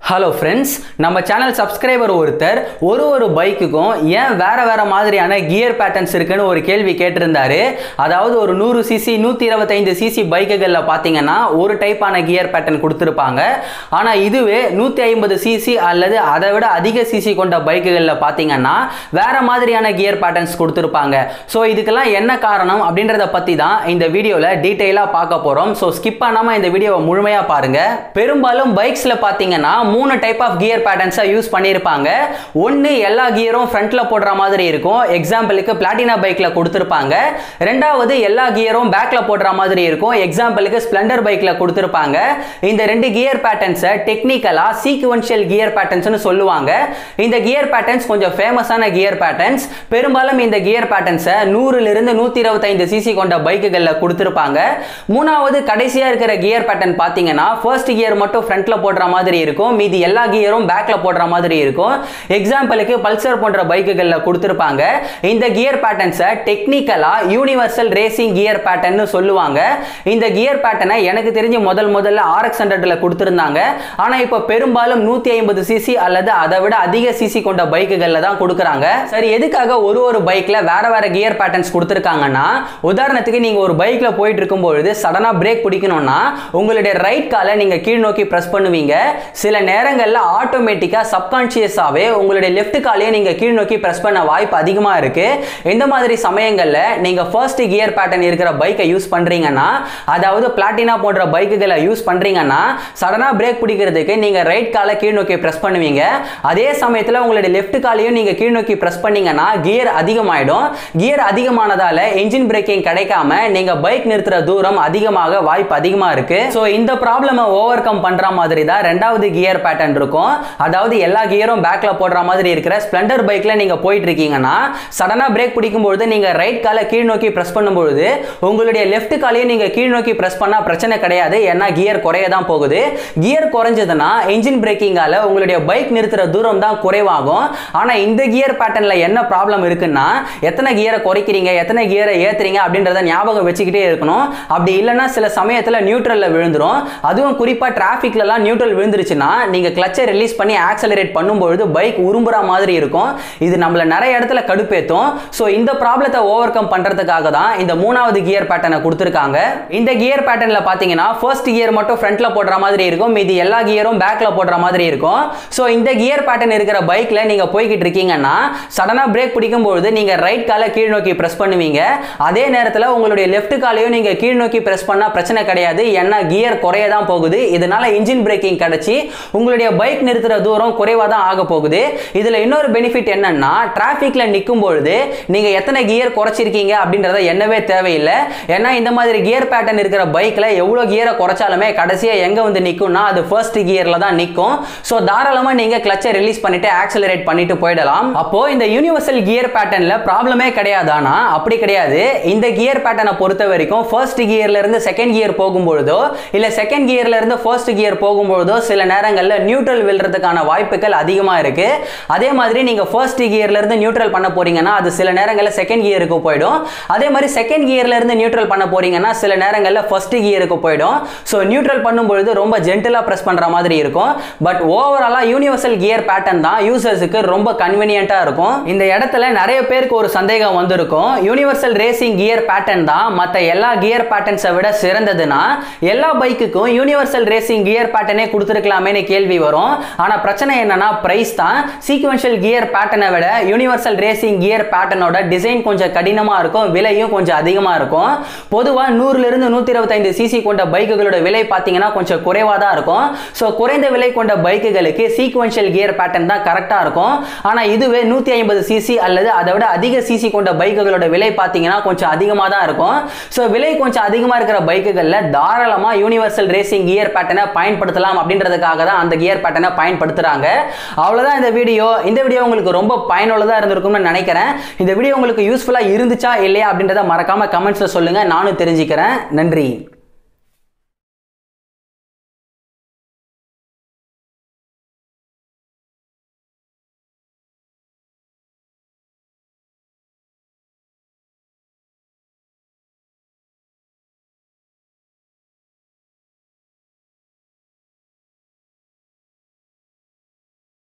Hello friends, நம்ம channel subscriber ஒருத்தர் ஒரு பைக்குக்கும் ஏன் வேற மாதிரியான கியர் பேட்டர்ன்ஸ் இருக்குன்னு ஒரு கேள்வி கேட்டிருந்தாரு. அதாவது ஒரு 100 சிசி 125 சிசி பைக்குகளில் பார்த்தீங்கன்னா ஒரு டைப்பான கியர் பேட்டர்ன் கொடுத்துருப்பாங்க. ஆனால் இதுவே 150 சிசி அல்லது அதை விட அதிக சிசி கொண்ட பைக்குகளில் பார்த்தீங்கன்னா வேற மாதிரியான கியர் பேட்டர்ன்ஸ் கொடுத்துருப்பாங்க. ஸோ இதுக்கெல்லாம் என்ன காரணம் அப்படின்றத பற்றி தான் இந்த வீடியோவில் டீட்டெயிலாக பார்க்க போகிறோம். ஸோ ஸ்கிப் பண்ணாமல் இந்த வீடியோவை முழுமையாக பாருங்க. பெரும்பாலும் பைக்ஸில் பார்த்தீங்கன்னா 3 டைப் ஆஃப் கியர் பேட்டர்ன்ஸை யூஸ் பண்ணியிருப்பாங்க. ஒன்று எல்லா கியரும் ஃப்ரண்ட்ல போடுற மாதிரி இருக்கும். எக்ஸாம்பிளுக்கு பிளாட்டினா பைக்கில் கொடுத்துருப்பாங்க. ரெண்டாவது எல்லா கியரும் பேக்ல போடுற மாதிரி இருக்கும். எக்ஸாம்பிளுக்கு ஸ்ப்ளெண்டர் பைக்கில் கொடுத்துருப்பாங்க. இந்த ரெண்டு கியர் பேட்டர்ன்ஸை டெக்னிக்கலாக சீக்வென்ஷியல் கியர் பேட்டர்ன்ஸ்னு சொல்லுவாங்க. இந்த கியர் பேட்டர்ன்ஸ் கொஞ்சம் ஃபேமஸான கியர் பேட்டர்ன்ஸ். பெரும்பாலும் இந்த கியர் பேட்டர்ன்ஸை 100 125 சிசி கொண்ட பைக்குகளில் கொடுத்துருப்பாங்க. மூணாவது கடைசியாக இருக்கிற கியர் பேட்டர்ன் பார்த்தீங்கன்னா ஃபர்ஸ்ட் கியர் மட்டும் ஃப்ரண்ட்ல போடுற மாதிரி இருக்கும். மீதி எல்லா கியரும் பேக்ல போடுற மாதிரி இருக்கும். எக்ஸாம்பிளுக்கு பல்சர் போன்ற பைக்குகளில் கொடுத்துருப்பாங்க. இந்த கியர் பேட்டர்ன்ஸை டெக்னிக்கலா யூனிவர்சல் ரேசிங் கியர் பேட்டர்ன் சொல்லுவாங்க. இந்த கியர் பேட்டர்னை எனக்கு தெரிஞ்சு முதல்ல RX100ல கொடுத்திருந்தாங்க. ஆனா இப்போ பெரும்பாலும் 150 சிசி அல்லது அதை விட அதிக சிசி கொண்ட பைக்குகளில் தான் கொடுக்குறாங்க. சரி, எதுக்காக ஒரு பைக்ல வேற கியர் பேட்டர்ன்ஸ் கொடுத்துருக்காங்கன்னா, உதாரணத்துக்கு நீங்க ஒரு பைக்ல போயிட்டு இருக்கும்போது சடனா பிரேக் பிடிக்கணும்னா உங்களுடைய ரைட் காலை நீங்க கீழ் நோக்கி பிரஸ் பண்ணுவீங்க. சில நேரங்கள்ல ஆட்டோமேட்டிக்கா சப்கான்ஷியஸாவே உங்களுடைய லெஃப்ட் காலையை நீங்க கீழ் நோக்கி பிரஸ் பண்ண வாய்ப்பு அதிகமா இருக்கு. இந்த மாதிரி சமயங்கள்ல நீங்க ஃபர்ஸ்ட் கியர் பேட்டர்ன் இருக்கிற பைக்கை யூஸ் பண்றீங்கன்னா, அதாவது பிளாட்டினா போன்ற பைக்குகளை யூஸ் பண்றீங்கன்னா சடனா பிரேக் பிடிக்கிறதுக்கு நீங்க ரைட் காலை கீழ் நோக்கி பிரஸ் பண்ணுவீங்க. அதே சமயத்துல உங்களுடைய லெஃப்ட் காலையும் நீங்க கீழ் நோக்கி பிரஸ் பண்ணீங்கன்னா கியர் அதிகமாயிடும். கியர் அதிகமானதால என்ஜின் பிரேக்கிங் கிடைக்காம நீங்க பைக் நிறுத்துற தூரம் அதிகமாக வாய்ப்பு அதிகமா இருக்கு. சோ இந்த ப்ராப்ளமை ஓவர் கம் பண்ற மாதிரி தான் ரெண்டாவது கியர் பேட்டர்ன் இருக்கும். அதாவது எல்லா கியரும் பேக்ல போடுற மாதிரி இருக்கிற ஸ்ப்ளெண்டர் பைக்ல நீங்க போயிட்டு இருக்கீங்கன்னா சடனா பிரேக் பிடிக்கும்போது நீங்க ரைட் காலை கீழ் நோக்கி பிரஸ் பண்ணும்போது உங்களுடைய லெஃப்ட் காலையும் நீங்க கீழ் நோக்கி பிரஸ் பண்ணா பிரச்சனை கிடையாது. ஏன்னா கியர் குறைய தான் போகுது. கியர் குறைஞ்சதுன்னா என்ஜின் பிரேக்கிங்கால உங்களுடைய பைக் நிறுத்துற தூரம் தான் குறைவாகும். ஆனா இந்த கியர் பேட்டர்ன்ல என்ன ப்ராப்ளம் இருக்குன்னா, எத்தனை கியரை குறைக்கிறீங்க எத்தனை கியரை ஏத்துறீங்க அப்படின்றத ஞாபகம் வச்சுக்கிட்டே இருக்கணும். அப்படி இல்லைன்னா சில சமயத்துல நியூட்ரல்ல விழுந்துரும். அதுவும் குறிப்பா டிராபிக்ல எல்லாம் நியூட்ரல் விழுந்துருச்சுன்னா நீங்க கிளட்சை ரிலீஸ் பண்ணி ஆக்சலரேட் பண்ணும்போது பைக் உரும்புற மாதிரி இருக்கும். இது நம்மள நிறைய இடத்துல கடுப்பேத்தும். சோ இந்த ப்ராப்ளத்தை ஓவர் கம் பண்றதுக்காக தான் இந்த மூணாவது கியர் பேட்டர்னை கொடுத்திருக்காங்க. இந்த கியர் பேட்டர்ன்ல பாத்தீங்கன்னா ஃபர்ஸ்ட் கியர் மட்டும் ஃப்ரண்ட்ல போடுற மாதிரி இருக்கும். மீதி எல்லா கியரும் பேக்ல போடுற மாதிரி இருக்கும். சோ இந்த கியர் பேட்டர்ன் இருக்கிற பைக்ல நீங்க போய்கிட்டு இருக்கீங்கன்னா சடனா பிரேக் பிடிக்கும்போது நீங்க ரைட் காலை கீழ் நோக்கி பிரஸ் பண்ணுவீங்க. அதே நேரத்தில் உங்களுடைய லெஃப்ட் காலையும் நீங்க கீழ் நோக்கி பிரஸ் பண்ணா பிரச்சனை கிடையாது. ஏன்னா கியர் குறைய தான் போகுது. இதனால இன்ஜின் பிரேக்கிங் கிடைச்சி உங்களுடைய பைக் நிறுத்துற தூரம் குறைவா தான் ஆக போகுது. இதுல இன்னொரு பெனிஃபிட் என்னன்னா, டிராபிக்ல நிற்கும் பொழுது நீங்க எத்தனை கியர் குறைச்சிருக்கீங்க அப்படின்றத என்னவே தேவையில்லை. ஏன்னா இந்த மாதிரி கியர் பேட்டர்ன் இருக்கிற பைக்ல எவ்வளவு கியரை குறைச்சாலுமே கடைசியா எங்க வந்து நிக்கும்னா அது ஃபர்ஸ்ட் கியர்ல தான் நிக்கும். சோ தாராளமா நீங்க கிளட்சை ரிலீஸ் பண்ணிட்டு ஆக்சலரேட் பண்ணிட்டு போயிடலாம். அப்போ இந்த யூனிவர்சல் கியர் பேட்டர்ன்ல ப்ராப்ளமே கிடையாதானா? அப்படி கிடையாது. இந்த கியர் பேட்டர்னை பொறுத்த வரைக்கும் ஃபர்ஸ்ட் கியர்ல இருந்து செகண்ட் கியர் போகும்போதோ இல்ல செகண்ட் கியர்ல இருந்து ஃபர்ஸ்ட் கியர் போகும்போதோ சில நேரங்கள்ல நியூட்ரல் விழுறதுக்கான வாய்ப்புகள் அதிகமா இருக்கு. அதே மாதிரி நீங்க ஃபர்ஸ்ட் கியர்ல இருந்து நியூட்ரல் பண்ண போறீங்கன்னா அது சில நேரங்கள்ல செகண்ட் கியருக்கு போய்டும். அதே மாதிரி செகண்ட் கியர்ல இருந்து நியூட்ரல் பண்ண போறீங்கன்னா சில நேரங்கள்ல ஃபர்ஸ்ட் கியருக்கு போய்டும். சோ நியூட்ரல் பண்ணும்போது ரொம்ப ஜென்டிலா பிரஸ் பண்ற மாதிரி இருக்கும். பட் ஓவராலா யூனிவர்சல் கியர் பேட்டர்ன் தான் யூசர்ஸ்க்கு ரொம்ப கன்வீனியன்ட்டா இருக்கும். இந்த இடத்துல நிறைய பேருக்கு ஒரு சந்தேகம் வந்திருக்கும், யூனிவர்சல் ரேசிங் கியர் பேட்டர்ன் தான் மற்ற எல்லா கியர் பேட்டர்ன்ஸை விட சிறந்ததுன்னா எல்லா பைக்குக்கும் யூனிவர்சல் ரேசிங் கியர் பேட்டர்னே கொடுத்துருக்கலாமேன்னு கேள்வி வரும். ஆனா பிரச்சனை என்னன்னா பிரைஸ் தான். சீக்வென்ஷியல் கியர் பேட்டர்னை விட யூனிவர்சல் ரேசிங் கியர் பேட்டர்னோட டிசைன் கொஞ்சம் கடினமா இருக்கும், விலையும் கொஞ்சம் அதிகமா இருக்கும். பொதுவா 100 125 சிசி கொண்ட பைக்குகளோட விலை பார்த்தீங்கன்னா கொஞ்சம் குறைவா தான் இருக்கும். சோ குறைந்த விலை கொண்ட பைக்குகளுக்கு சீக்வென்ஷியல் கியர் பேட்டர்ன் தான் கரெக்டா இருக்கும். ஆனா இதுவே 150 சிசி அல்லது அதை விட அதிக சிசி கொண்ட பைக்குகளோட விலை பார்த்தீங்கன்னா கொஞ்சம் அதிகமா தான் இருக்கும். சோ விலை கொஞ்சம் அதிகமா இருக்கிற பைக்குகள்ல தாராளமா யூனிவர்சல் ரேசிங் கியர் பேட்டர்னை பயன்படுத்தலாம் அப்படின்றதுக்காக தான் அந்த கியர் பேட்டர்னை பயன்படுத்துறாங்க. அவ்வளவுதான் இந்த வீடியோ. இந்த வீடியோ உங்களுக்கு ரொம்ப பயனுள்ளதா இருந்திருக்கும்னு நினைக்கிறேன். இந்த வீடியோ உங்களுக்கு யூஸ்ஃபுல்லா இருந்துச்சா இல்லையா அப்படின்றத மறக்காம கமெண்ட்ஸ்ல சொல்லுங்க, நானும் தெரிஞ்சுக்கிறேன். நன்றி.